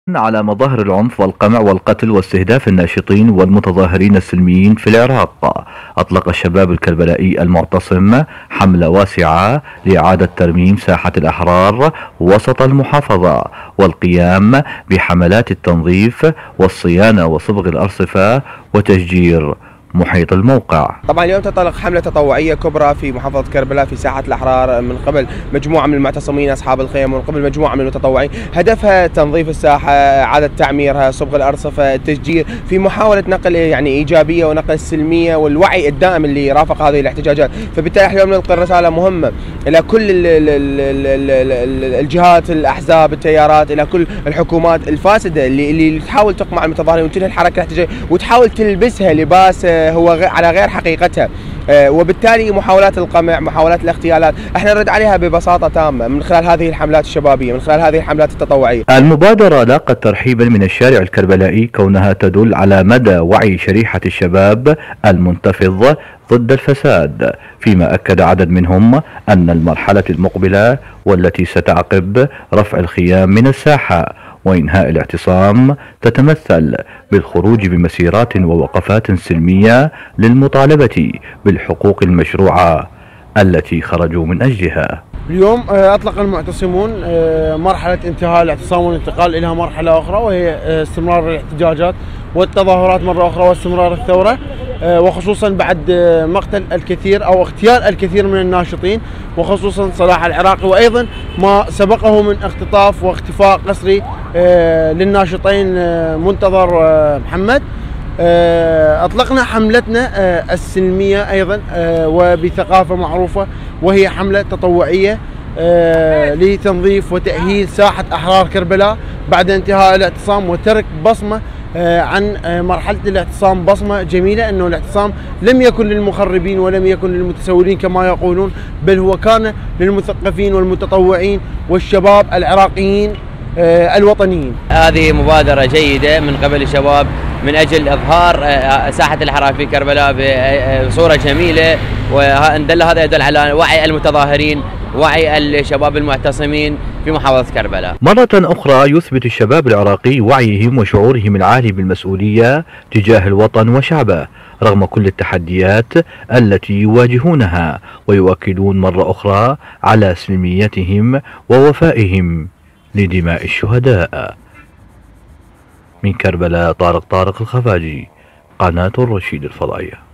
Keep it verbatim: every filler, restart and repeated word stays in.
على مظاهر العنف والقمع والقتل واستهداف الناشطين والمتظاهرين السلميين في العراق. أطلق الشباب الكربلائي المعتصم حملة واسعة لإعادة ترميم ساحة الأحرار وسط المحافظة والقيام بحملات التنظيف والصيانة وصبغ الأرصفة وتشجير محيط الموقع. طبعا اليوم تنطلق حملة تطوعية كبرى في محافظة كربلاء في ساحة الأحرار من قبل مجموعة من المعتصمين أصحاب الخيم ومن قبل مجموعة من المتطوعين، هدفها تنظيف الساحة، إعادة تعميرها، صبغ الأرصفة، التشجير، في محاولة نقل يعني إيجابية ونقل السلمية والوعي الدائم اللي رافق هذه الاحتجاجات. فبالتالي اليوم نلقي رسالة مهمة إلى كل الجهات، الأحزاب، التيارات، إلى كل الحكومات الفاسدة اللي اللي تحاول تقمع المتظاهرين وتنهي الحركة الاحتجاجية وتحاول تلبسها لباس هو على غير حقيقتها، وبالتالي محاولات القمع، محاولات الاغتيالات احنا نرد عليها ببساطة تامة من خلال هذه الحملات الشبابية، من خلال هذه الحملات التطوعية. المبادرة لاقت ترحيبا من الشارع الكربلائي كونها تدل على مدى وعي شريحة الشباب المنتفض ضد الفساد، فيما أكد عدد منهم أن المرحلة المقبلة والتي ستعقب رفع الخيام من الساحة وإنهاء الاعتصام تتمثل بالخروج بمسيرات ووقفات سلمية للمطالبة بالحقوق المشروعة التي خرجوا من أجلها. اليوم أطلق المعتصمون مرحلة انتهاء الاعتصام والانتقال إلى مرحلة أخرى، وهي استمرار الاحتجاجات والتظاهرات مرة أخرى واستمرار الثورة، وخصوصا بعد مقتل الكثير أو اغتيال الكثير من الناشطين، وخصوصا صلاح العراقي، وأيضا ما سبقه من اختطاف واختفاء قسري للناشطين منتظر محمد. أطلقنا حملتنا السلمية أيضا وبثقافة معروفة، وهي حملة تطوعية لتنظيف وتأهيل ساحة أحرار كربلاء بعد انتهاء الاعتصام وترك بصمة عن مرحلة الاعتصام، بصمة جميلة أنه الاعتصام لم يكن للمخربين ولم يكن للمتسولين كما يقولون، بل هو كان للمثقفين والمتطوعين والشباب العراقيين الوطنيين. هذه مبادرة جيدة من قبل الشباب من أجل إظهار ساحة الأحرار في كربلاء بصورة جميلة، ودل هذا يدل على وعي المتظاهرين، وعي الشباب المعتصمين في محافظة كربلاء. مرة أخرى يثبت الشباب العراقي وعيهم وشعورهم العالي بالمسؤولية تجاه الوطن وشعبه رغم كل التحديات التي يواجهونها، ويؤكدون مرة أخرى على سلميتهم ووفائهم لدماء الشهداء. من كربلاء طارق طارق الخفاجي، قناة الرشيد الفضائية.